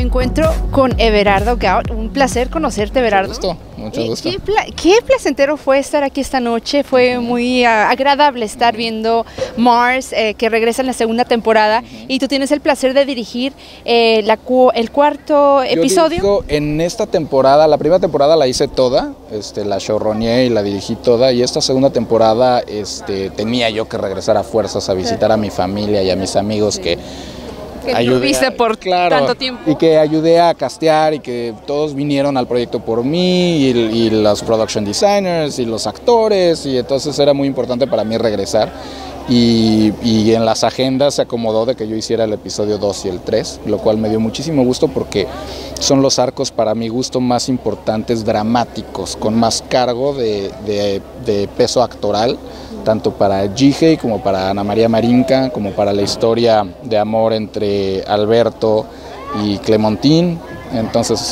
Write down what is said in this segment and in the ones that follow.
encuentro con Everardo Gaut. Un placer conocerte, Everardo. Mucho gusto. Qué placentero fue estar aquí esta noche. Fue muy agradable estar viendo Mars, que regresa en la segunda temporada. Y tú tienes el placer de dirigir el cuarto episodio. Yo en esta temporada, la primera temporada la hice toda, la showrunné y la dirigí toda. Y esta segunda temporada tenía yo que regresar a fuerzas a visitar a mi familia y a mis amigos que ayudé por tanto tiempo. Y que ayudé a castear y que todos vinieron al proyecto por mí y los production designers y los actores, y entonces era muy importante para mí regresar. Y en las agendas se acomodó de que yo hiciera el episodio 2 y el 3, lo cual me dio muchísimo gusto porque son los arcos para mi gusto más importantes, dramáticos, con más cargo de peso actoral, tanto para Jihei como para Ana María Marinka, como para la historia de amor entre Alberto y Clementine. Entonces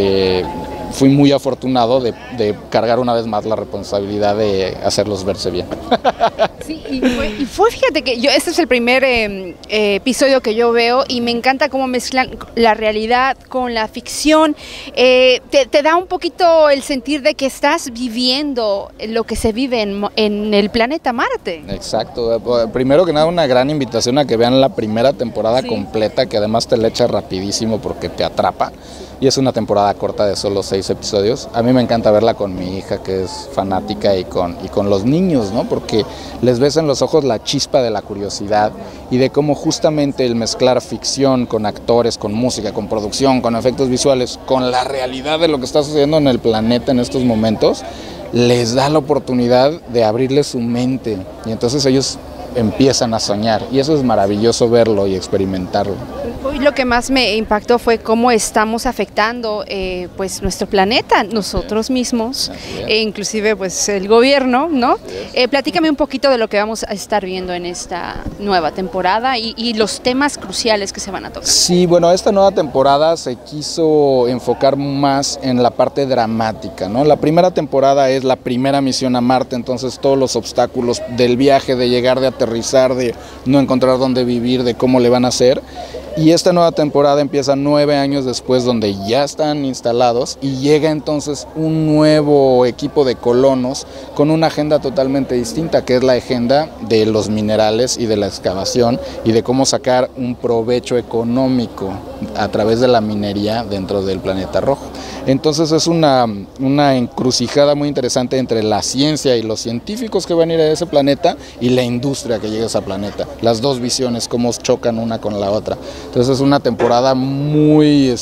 fui muy afortunado de cargar una vez más la responsabilidad de hacerlos verse bien. Sí, fíjate que este es el primer episodio que yo veo y me encanta cómo mezclan la realidad con la ficción. Te da un poquito el sentir de que estás viviendo lo que se vive en el planeta Marte. Exacto. Primero que nada, una gran invitación a que vean la primera temporada completa, que además te la echa rapidísimo porque te atrapa. Y es una temporada corta de solo 6 episodios. A mí me encanta verla con mi hija, que es fanática, y con los niños, ¿no? Porque les ves en los ojos la chispa de la curiosidad y de cómo justamente el mezclar ficción con actores, con música, con producción, con efectos visuales, con la realidad de lo que está sucediendo en el planeta en estos momentos, les da la oportunidad de abrirles su mente. Y entonces ellos empiezan a soñar, y eso es maravilloso verlo y experimentarlo. Hoy lo que más me impactó fue cómo estamos afectando pues nuestro planeta, nosotros mismos, inclusive pues el gobierno, ¿no? Platícame un poquito de lo que vamos a estar viendo en esta nueva temporada y los temas cruciales que se van a tocar. Sí, bueno, esta nueva temporada se quiso enfocar más en la parte dramática, ¿no? La primera temporada es la primera misión a Marte, entonces todos los obstáculos del viaje, de llegar, de aterrizar, de no encontrar dónde vivir, de cómo le van a hacer. Y esta nueva temporada empieza 9 años después, donde ya están instalados, y llega entonces un nuevo equipo de colonos con una agenda totalmente distinta, que es la agenda de los minerales y de la excavación y de cómo sacar un provecho económico a través de la minería dentro del planeta rojo. Entonces es una encrucijada muy interesante entre la ciencia y los científicos que van a ir a ese planeta y la industria que llega a ese planeta. Las dos visiones, cómo chocan una con la otra. Entonces es una temporada muy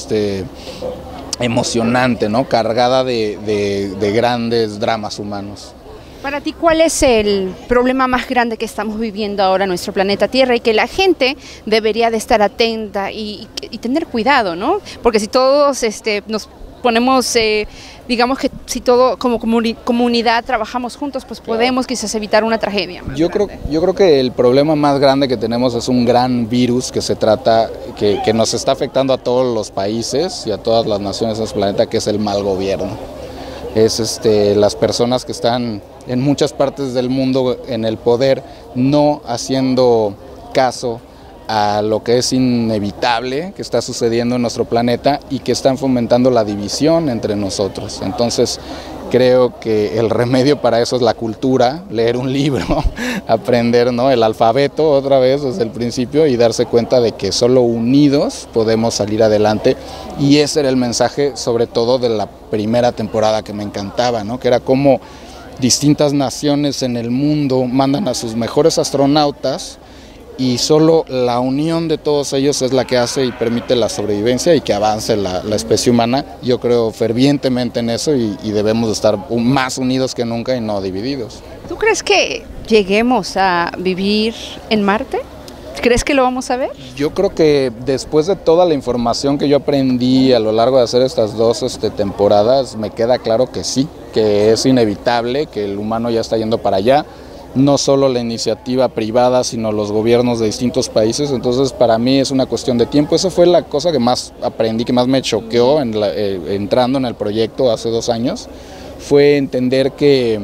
emocionante, ¿no? Cargada de grandes dramas humanos. Para ti, ¿cuál es el problema más grande que estamos viviendo ahora en nuestro planeta Tierra y que la gente debería de estar atenta y tener cuidado, ¿no? Porque si todos nos ponemos, digamos que si todo como comunidad trabajamos juntos, pues podemos quizás evitar una tragedia. Yo creo que el problema más grande que tenemos es un gran virus que nos está afectando a todos los países y a todas las naciones de este planeta, que es el mal gobierno. Es las personas que están en muchas partes del mundo en el poder no haciendo caso a lo que es inevitable que está sucediendo en nuestro planeta y que están fomentando la división entre nosotros. Entonces creo que el remedio para eso es la cultura, leer un libro, aprender, ¿no?, el alfabeto otra vez desde el principio y darse cuenta de que solo unidos podemos salir adelante. Y ese era el mensaje sobre todo de la primera temporada, que me encantaba, ¿no?, que era cómo distintas naciones en el mundo mandan a sus mejores astronautas y solo la unión de todos ellos es la que hace y permite la sobrevivencia y que avance la especie humana. Yo creo fervientemente en eso y debemos estar más unidos que nunca y no divididos. ¿Tú crees que lleguemos a vivir en Marte? ¿Crees que lo vamos a ver? Yo creo que después de toda la información que yo aprendí a lo largo de hacer estas 2 temporadas, me queda claro que sí, que es inevitable, que el humano ya está yendo para allá. No solo la iniciativa privada, sino los gobiernos de distintos países. Entonces para mí es una cuestión de tiempo. Esa fue la cosa que más aprendí, que más me choqueó entrando en el proyecto hace 2 años, fue entender que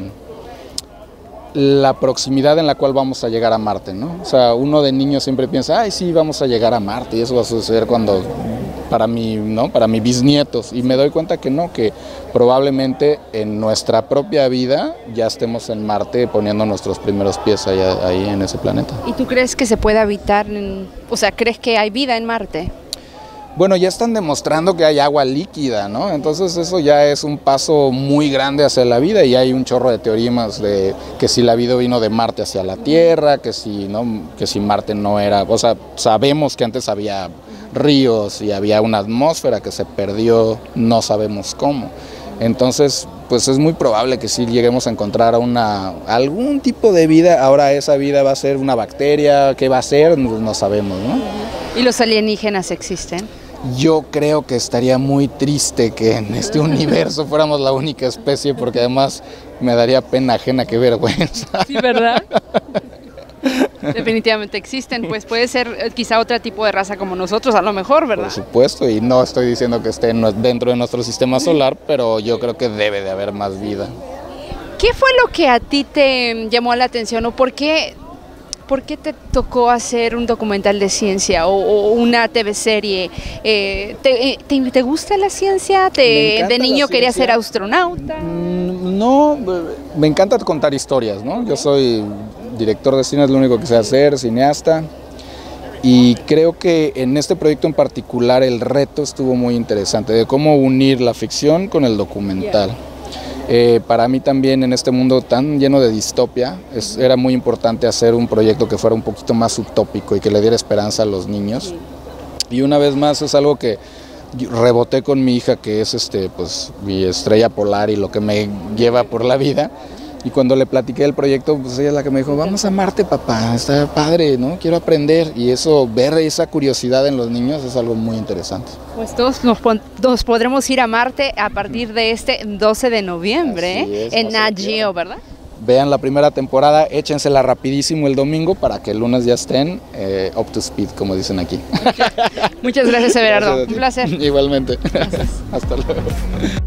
la proximidad en la cual vamos a llegar a Marte, ¿no? O sea, uno de niño siempre piensa, ay sí, vamos a llegar a Marte y eso va a suceder cuando para mis bisnietos, y me doy cuenta que no, que probablemente en nuestra propia vida ya estemos en Marte poniendo nuestros primeros pies ahí en ese planeta. ¿Y tú crees que se puede habitar, o sea, crees que hay vida en Marte? Bueno, ya están demostrando que hay agua líquida, ¿no? Entonces eso ya es un paso muy grande hacia la vida, y hay un chorro de teorías de que si la vida vino de Marte hacia la Tierra, que si Marte no era, o sea, sabemos que antes había ríos y había una atmósfera que se perdió, no sabemos cómo. Entonces, pues es muy probable que sí lleguemos a encontrar algún tipo de vida. Ahora esa vida va a ser una bacteria, ¿qué va a ser? No sabemos, ¿no? ¿Y los alienígenas existen? Yo creo que estaría muy triste que en este universo fuéramos la única especie, porque además me daría pena ajena, qué vergüenza. Sí, ¿verdad? Definitivamente existen, pues puede ser quizá otro tipo de raza como nosotros, a lo mejor, ¿verdad? Por supuesto, y no estoy diciendo que esté dentro de nuestro sistema solar, pero yo creo que debe de haber más vida. ¿Qué fue lo que a ti te llamó la atención, o por qué te tocó hacer un documental de ciencia o una TV-serie? ¿Te gusta la ciencia? ¿De niño querías ser astronauta? No, me encanta contar historias, ¿no? Yo soy director de cine, es lo único que sé hacer, cineasta, y creo que en este proyecto en particular el reto estuvo muy interesante, de cómo unir la ficción con el documental. Para mí también, en este mundo tan lleno de distopia, era muy importante hacer un proyecto que fuera un poquito más utópico y que le diera esperanza a los niños. Y una vez más es algo que reboté con mi hija, que es pues mi estrella polar y lo que me lleva por la vida. Y cuando le platiqué del proyecto, pues ella es la que me dijo, vamos a Marte, papá, está padre, ¿no? Quiero aprender. Y eso, ver esa curiosidad en los niños es algo muy interesante. Pues todos nos podremos ir a Marte a partir de este 12 de noviembre, en Nat Geo, ¿verdad? Vean la primera temporada, échensela rapidísimo el domingo para que el lunes ya estén up to speed, como dicen aquí. Muchas gracias, Everardo. Un placer. Igualmente. Gracias. Hasta luego.